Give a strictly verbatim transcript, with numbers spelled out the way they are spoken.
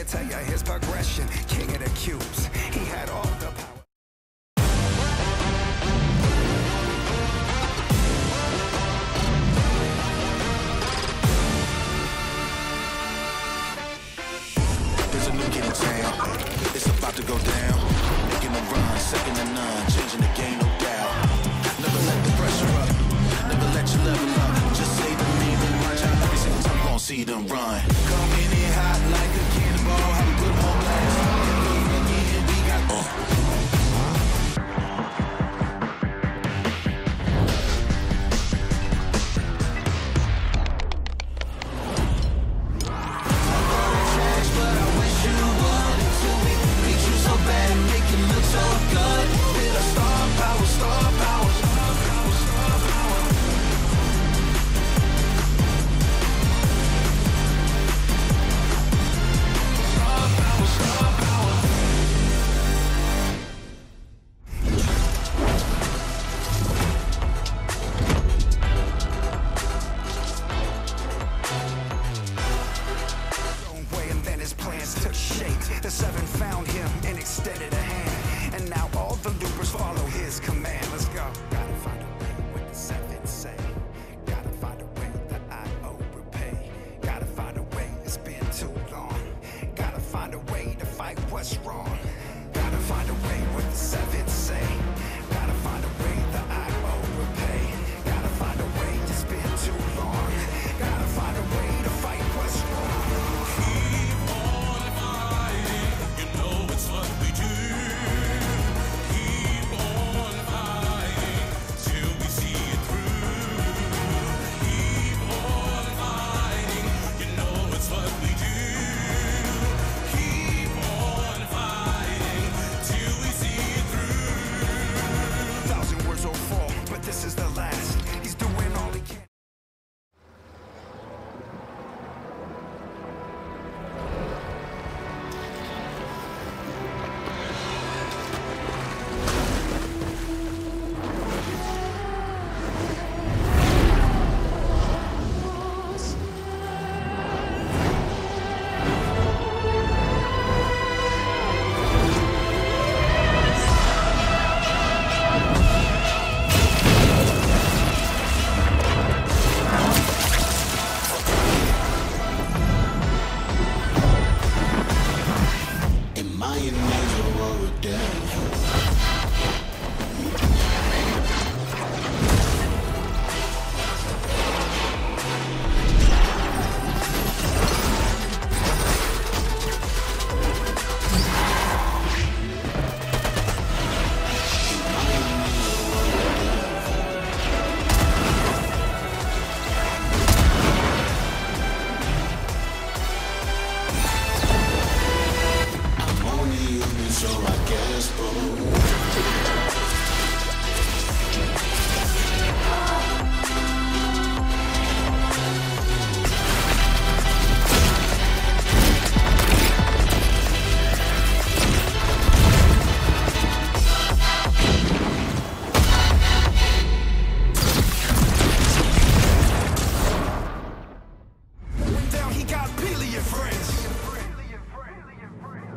tell you his progression. King of the cubes, he had all the power. There's a new kid in town, it's about to go down. Making a run, second to none, changing the game, no doubt. Never let the pressure up, never let you level up. Just say the name and watch out every single time you gon' see them run. Come in here hot like a cannonball, have a good home blast. We got uh. Took shape, the seven found him and extended a hand, and now all the loopers follow his command. Let's go. Gotta find a way, what the seven say. Gotta find a way that I owe repay. Gotta find a way, it's been too long. Gotta find a way to fight what's wrong.